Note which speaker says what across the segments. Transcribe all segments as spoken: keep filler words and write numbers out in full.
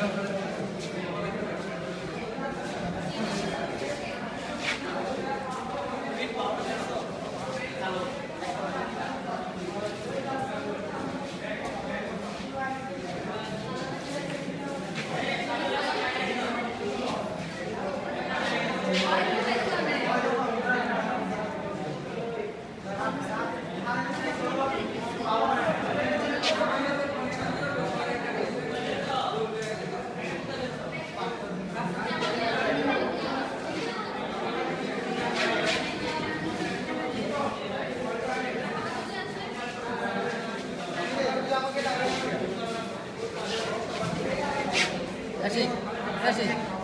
Speaker 1: Así, así.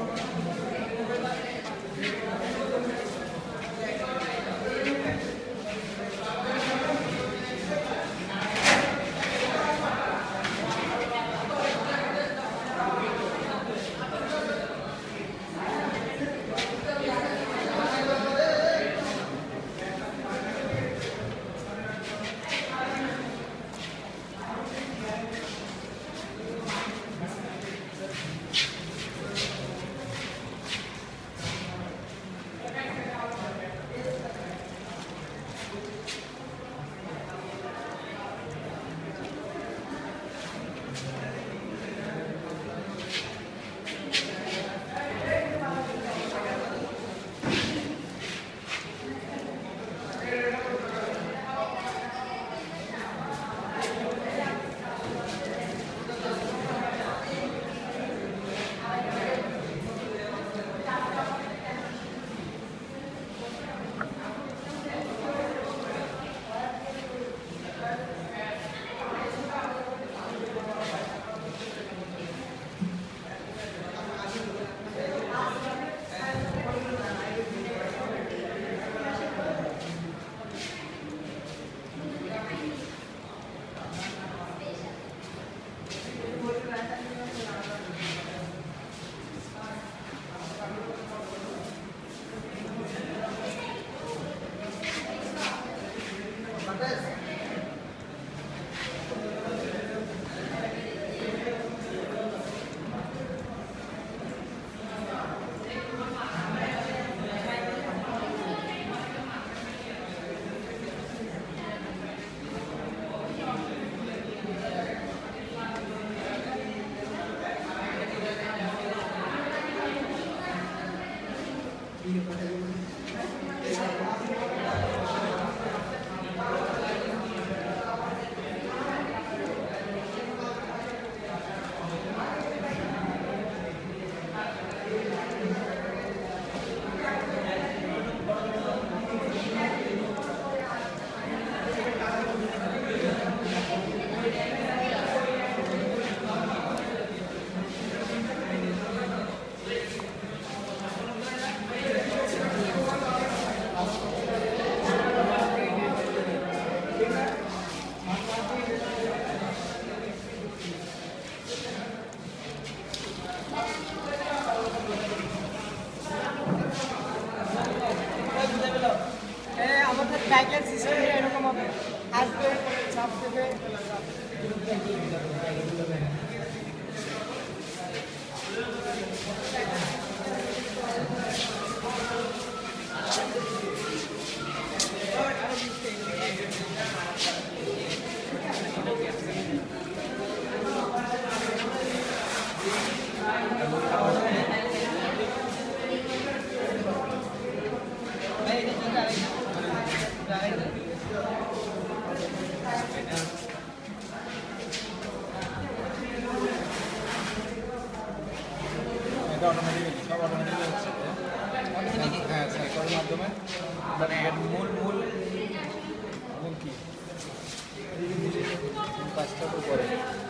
Speaker 2: Backlight সিস্টেমটা এরকম হবে, আসবে চাপ দেবে।
Speaker 3: হ্যাঁ সাইকেলের মাধ্যমে মানে এর মূল মূল মূল কি কাজটা তো করে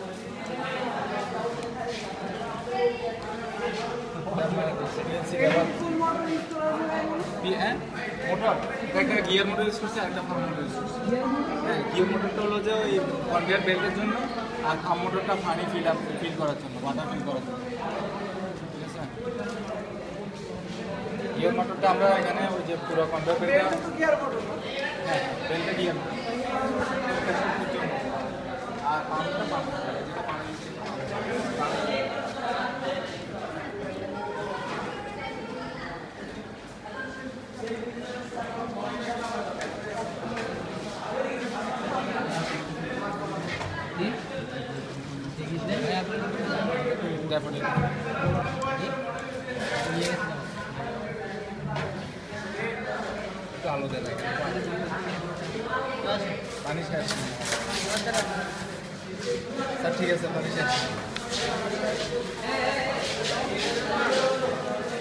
Speaker 3: মোটর একটা গিয়ার মোটর ইউজ করছে একটা ফার্ম মোটর ইউজ করছে। হ্যাঁ গিয়ার মোটরটা হলো যে ওই কনভেয়ার বেল্টের জন্য, আর ফার্ম মোটরটা পানি ফিল আপ ফিল করার জন্য, ওয়াটার ফিল করার জন্য। ঠিক আছে, গিয়ার মোটরটা আমরা এখানে ওই যে পুরো কনভেয়ার বেল্টটা, হ্যাঁ বেল্টটা গিয়ার মোটর, আর পাম্পটা পাম্প যেটা পানি ড্যাফোডিল একটু আলো দেয় পানি শেষ স্যার ঠিক আছে পানি শেষ